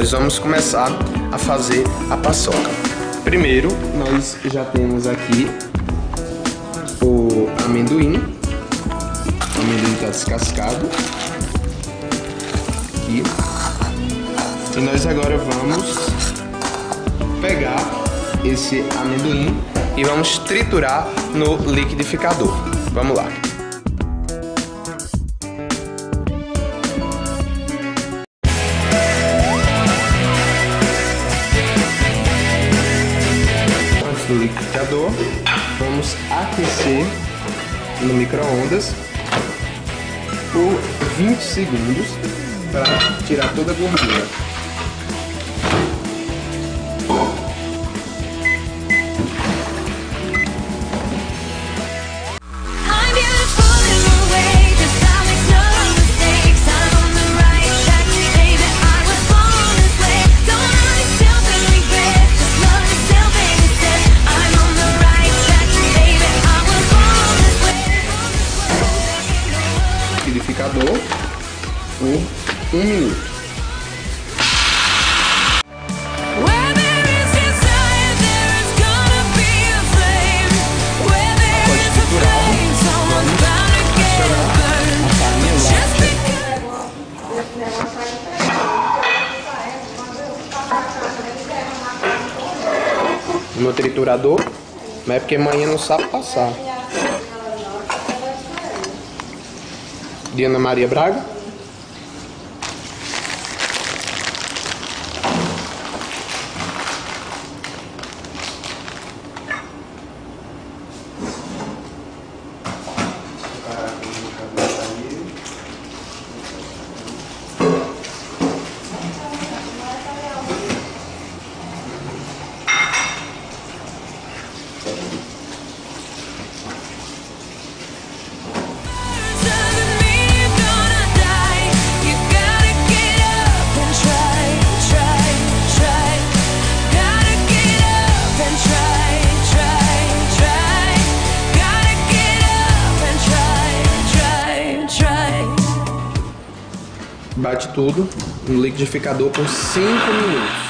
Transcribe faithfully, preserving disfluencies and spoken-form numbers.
nós vamos começar a fazer a paçoca. Primeiro, nós já temos aqui o amendoim. O amendoim está descascado. Aqui. E nós agora vamos pegar esse amendoim e vamos triturar no liquidificador. Vamos lá. Antes do liquidificador, vamos aquecer no micro-ondas por vinte segundos para tirar toda a gordura. Liquidificador por um minuto. No triturador, mas é porque manhã não sabe passar. Diana Maria Braga. Bate tudo no liquidificador por cinco minutos.